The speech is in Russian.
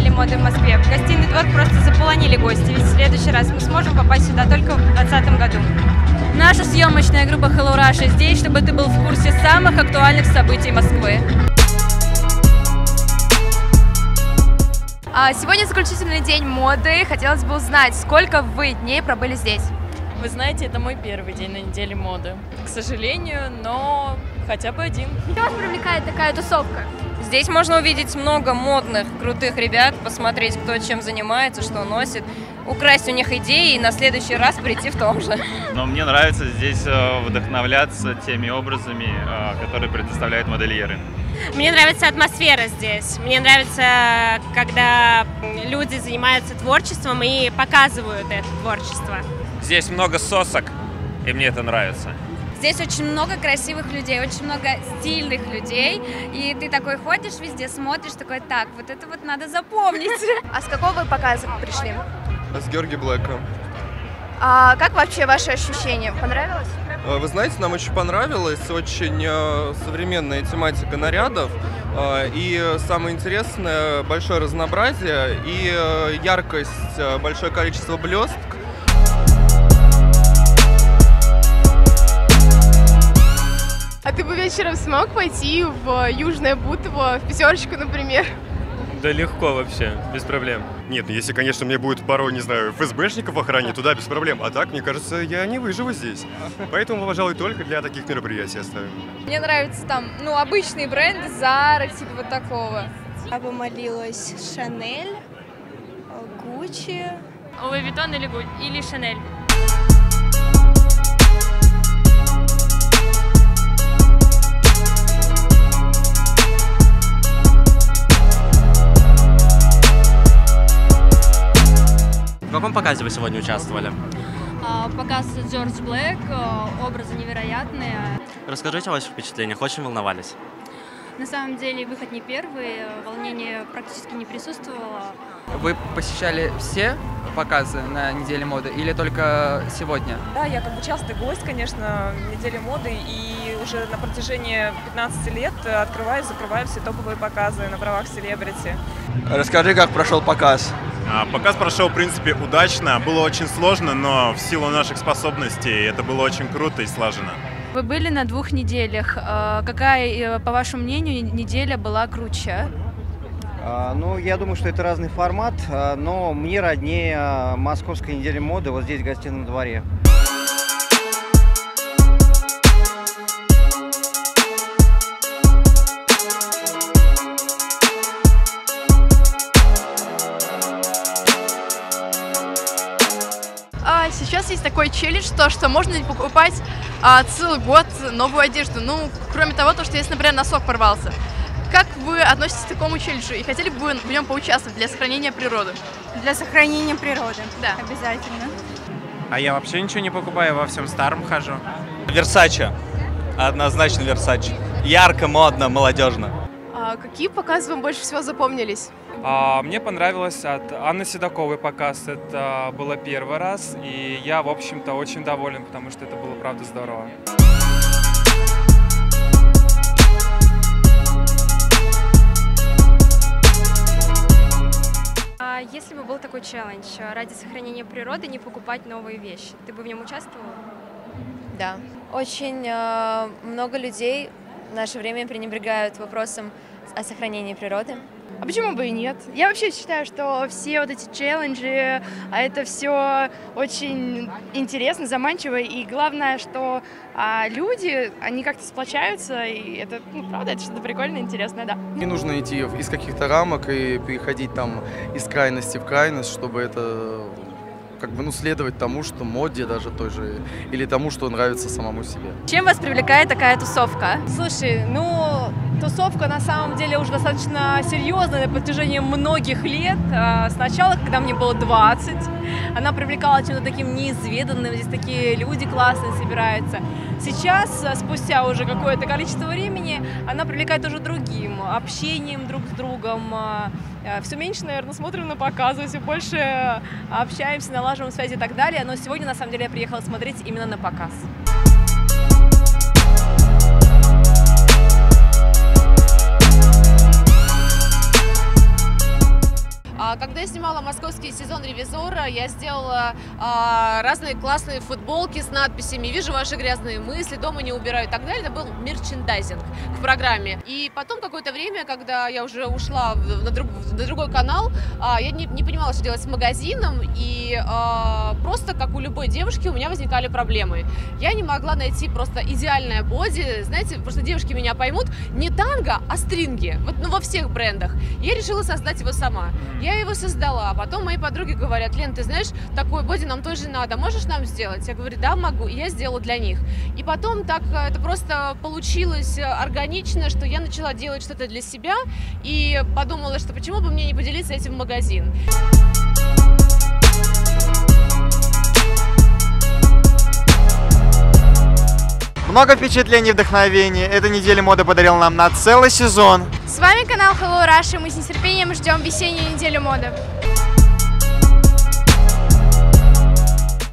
недели моды в Москве. Гостиный двор просто заполонили гости, ведь в следующий раз мы сможем попасть сюда только в 2020 году. Наша съемочная группа Hello Russia здесь, чтобы ты был в курсе самых актуальных событий Москвы. Сегодня заключительный день моды. Хотелось бы узнать, сколько вы дней пробыли здесь? Вы знаете, это мой первый день на неделе моды. К сожалению, но хотя бы один. Что вас привлекает такая тусовка? Здесь можно увидеть много модных, крутых ребят, посмотреть, кто чем занимается, что носит, украсть у них идеи и на следующий раз прийти в том же. Но мне нравится здесь вдохновляться теми образами, которые предоставляют модельеры. Мне нравится атмосфера здесь. Мне нравится, когда люди занимаются творчеством и показывают это творчество. Здесь много сосок, и мне это нравится. Здесь очень много красивых людей, очень много стильных людей. И ты такой ходишь везде, смотришь, такой, так, вот это вот надо запомнить. А с какого вы показа пришли? С Георгия Блэка. Как вообще ваши ощущения? Понравилось? Вы знаете, нам очень понравилось, очень современная тематика нарядов. И самое интересное, большое разнообразие и яркость, большое количество блесток. А ты бы вечером смог пойти в Южное Бутово, в Пятерочку, например? Да легко вообще, без проблем. Нет, ну если, конечно, мне будет пару, не знаю, ФСБшников в охране, туда без проблем. А так, мне кажется, я не выживу здесь. Поэтому, пожалуй, только для таких мероприятий оставим. Мне нравятся там, обычные бренды, Zara, типа вот такого. Я бы молилась Шанель, Гуччи. Луи Виттон или Шанель. В каком показе вы сегодня участвовали? Показ Джордж Блэк, образы невероятные. Расскажите о ваших впечатлениях, очень волновались? На самом деле выход не первый, волнение практически не присутствовало. Вы посещали все показы на неделе моды или только сегодня? Да, я как бы частый гость, конечно, недели моды, и уже на протяжении 15 лет открываю и закрываю все топовые показы на правах селебрити. Расскажи, как прошел показ. Показ прошел, в принципе, удачно. Было очень сложно, но в силу наших способностей это было очень круто и слаженно. Вы были на 2 неделях. Какая, по вашему мнению, неделя была круче? Ну, я думаю, что это разный формат, но мне роднее Московская неделя моды вот здесь, в Гостином дворе. Сейчас есть такой челлендж, что можно покупать целый год новую одежду. Ну, кроме того, что если, например, носок порвался. Как вы относитесь к такому челленджу и хотели бы вы в нем поучаствовать для сохранения природы? Для сохранения природы, да, обязательно. А я вообще ничего не покупаю, во всем старом хожу. Версаче. Однозначно Версаче. Ярко, модно, молодежно. Какие показы вам больше всего запомнились? Мне понравилось от Анны Седоковой показ. Это было первый раз, и я, в общем-то, очень доволен, потому что это было, правда, здорово. Если бы был такой челлендж, ради сохранения природы не покупать новые вещи, ты бы в нем участвовала? Да. Очень много людей в наше время пренебрегают вопросом о сохранении природы. А почему бы и нет? Я вообще считаю, что все вот эти челленджи, это все очень интересно, заманчиво. И главное, что люди, они как-то сплочаются, и это, правда, это что-то прикольное, интересное, да. Не нужно идти из каких-то рамок и переходить там из крайности в крайность, чтобы это следовать тому, что моде даже той же, или тому, что нравится самому себе. Чем вас привлекает такая тусовка? Слушай, тусовка на самом деле уже достаточно серьезная на протяжении многих лет. Сначала, когда мне было 20, она привлекала чем-то таким неизведанным, здесь такие люди классные собираются. Сейчас, спустя уже какое-то количество времени, она привлекает уже другим, общением друг с другом. Все меньше, наверное, смотрим на показы, все больше общаемся, налаживаем связи и так далее. Но сегодня, на самом деле, я приехала смотреть именно на показ. снимала московский сезон «Ревизора», я сделала разные классные футболки с надписями «Вижу ваши грязные мысли», «Дома не убираю» и так далее. Это был мерчендайзинг к программе. И потом какое-то время, когда я уже ушла на другой канал, я не понимала, что делать с магазином, и просто, как у любой девушки, у меня возникали проблемы. Я не могла найти просто идеальное боди, знаете, просто девушки меня поймут, не танго, а стринги, вот, ну, во всех брендах. Я решила создать его сама. Я его создала, а потом мои подруги говорят: Лен, ты знаешь, такой боди нам тоже надо, можешь нам сделать? Я говорю: да, могу, и я сделала для них. И потом так это просто получилось органично, что я начала делать что-то для себя и подумала, что почему бы мне не поделиться этим в магазин. Много впечатлений и вдохновений эта неделя моды подарила нам на целый сезон. С вами канал Hello Russia, мы с нетерпением ждем весеннюю неделю моды.